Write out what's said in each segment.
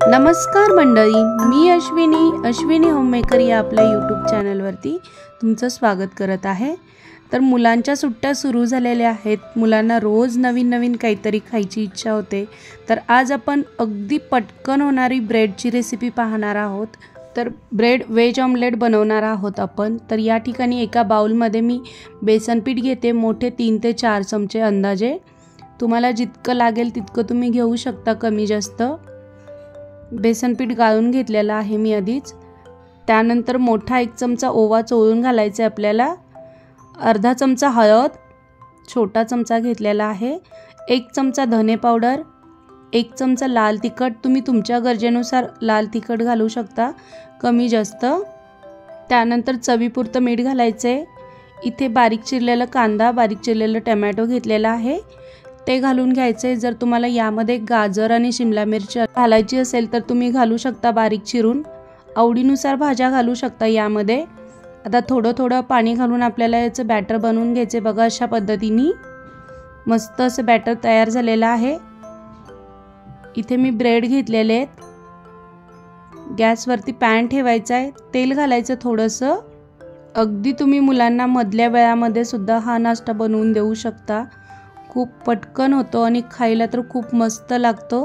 नमस्कार मंडळी, मी अश्विनी होममेकर या आपल्या यूट्यूब चॅनलवरती तुमचं स्वागत करत आहे। तर मुलांच्या सुट्ट्या सुरू झालेल्या आहेत, मुलांना रोज नवीन नवीन काहीतरी खायची इच्छा होते। तर आज आपण अगदी पटकन होणारी ब्रेडची रेसिपी पाहणार आहोत। तर ब्रेड वेज ऑमलेट बनवणार आहोत आपण। तर या ठिकाणी एका बाउलमध्ये मी बेसन पीठ घेते, मोठे 3 ते 4 चमचे अंदाजे। तुम्हाला जितकं लागेल तितकं तुम्ही घेऊ शकता, कमी जास्त। बेसन पीठ गाळून घेतलेलं आहे मी आधीच। त्यानंतर मोठा 1 चमचा ओवा चोळून घालायचा आहे आपल्याला। अर्धा चमचा हळद, छोटा चमचा घेतलेला आहे। 1 चमचा धने पावडर, 1 चमचा लाल तिखट, तुम्ही तुमच्या गरजेनुसार लाल तिखट घालू शकता, कमी जास्त। त्यानंतर चवीपुरतं मीठ घालायचे। इथे बारीक चिरलेला कांदा, बारीक चिरलेला टोमॅटो घेतलेला आहे, ते घालून घ्यायचे। जर तुम्हाला यामध्ये गाजर आणि शिमला मिरची घालायची असेल तर तुम्ही घालू शकता बारीक चिरून, आवडीनुसार भाज्या घालू शकता यामध्ये। आता थोडं थोडं पाणी घालून आपल्याला याचं बॅटर बनवून घ्यायचे। बघा अशा पद्धतीने मस्त असं बॅटर तयार झालेलं आहे। इथे मी ब्रेड घेतलेले आहेत। गॅसवरती पॅन ठेवायचा आहे, तेल घालायचं थोडंसं। अगदी तुम्ही मुलांना मधल्या वेळामध्ये सुद्धा हा नाश्ता बनवून देऊ शकता। खूप पटकन होतो आणि खायला तर खूप मस्त लागतो।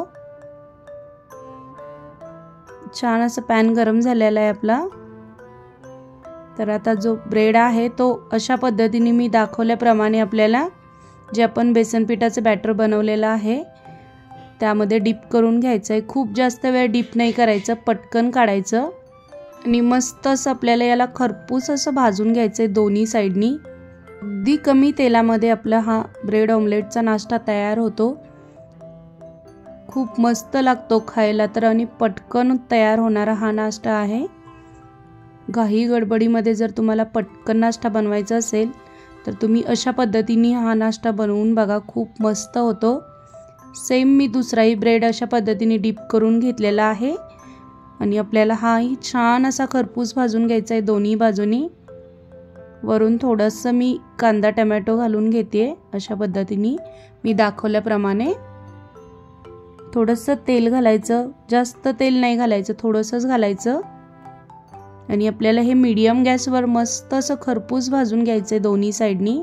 छान असं पॅन गरम झालेला आहे आपला। तर आता जो ब्रेड आहे तो अशा पद्धतीने मी दाखवल्याप्रमाणे आपल्याला जे आपण बेसन पिठाचं बॅटर बनवलेलं आहे त्यामध्ये डिप करून घ्यायचं आहे। खूप जास्त वेळ डिप नाही करायचं, पटकन काढायचं आणि मस्त असं आपल्याला याला खरपूस असं भाजून घ्यायचं आहे दोन्ही साइडनी। अगदी कमी तेलामध्ये आपला हा ब्रेड ऑमलेटचा नाश्ता तयार होतो। खूप मस्त लागतो खायला तर, आणि पटकन तयार होणारा हा नाश्ता आहे। घाई गडबडीमध्ये जर तुम्हाला पटकन नाश्ता बनवायचा असेल तर तुम्ही अशा पद्धतीने हा नाश्ता बनवून बघा, खूप मस्त होतो। सेम मी दुसराही ब्रेड अशा पद्धतीने डिप करून घेतलेला आहे आणि आपल्याला हाही छान असा खरपूस भाजून घ्यायचा आहे दोन्ही बाजूनी। वरून थोडंसं मी कांदा टोमॅटो घालून घेते अशा पद्धतीने मी दाखवल्याप्रमाणे। थोडंसं तेल घालायचं, जास्त तेल नाही घालायचं, थोडंसंच घालायचं आणि आपल्याला हे मीडियम गॅसवर मस्त असं खरपूस भाजून घ्यायचे दोन्ही साइडनी।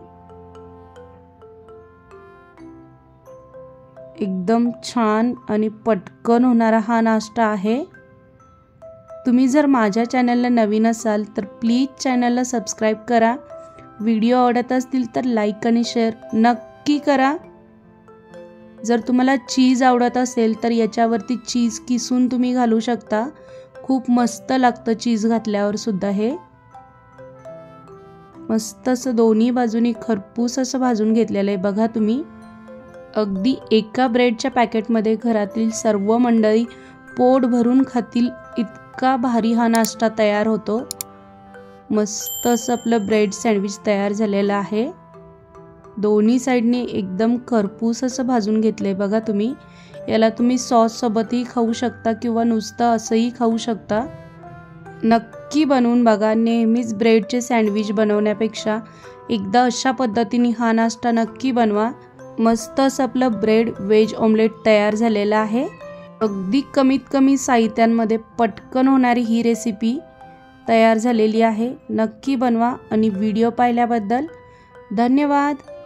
एकदम छान आणि पटकन होणारा हा नाश्ता आहे। तुम्ही जर माझ्या चॅनलला नवीन असाल तर प्लीज चॅनलला सबस्क्राईब करा। व्हिडिओ आवडत असतील तर लाईक आणि शेअर नक्की करा। जर तुम्हाला चीज आवडत असेल तर याच्यावरती चीज किसून तुम्ही घालू शकता, खूप मस्त लागतं चीज घातल्यावर सुद्धा। हे मस्त असं दोन्ही बाजूनी खरपूस असं भाजून घेतलेलं आहे बघा तुम्ही। अगदी एका ब्रेडच्या पॅकेटमध्ये घरातील सर्व मंडळी पोट भरून खातील इतका भारी हा नाश्ता तयार होतो। मस्त असं आपलं ब्रेड सँडविच तयार झालेलं आहे। दोन्ही साइडनी एकदम खरपूस असं भाजून घेतलंय बघा तुम्ही। याला तुम्ही सॉस सोबतही खाऊ शकता किंवा नुसतं असंही खाऊ शकता। नक्की बनवून बघा। नेहमीच ब्रेडचे सँडविच बनवण्यापेक्षा एकदा अशा पद्धतीने हा नाश्ता नक्की बनवा। मस्त असं आपलं ब्रेड वेज ऑमलेट तयार झालेलं आहे। अगदी कमीत कमी साहित्यांमध्ये पटकन होणारी ही रेसिपी तयार झालेली आहे। नक्की बनवा आणि व्हिडिओ पाहिल्याबद्दल धन्यवाद।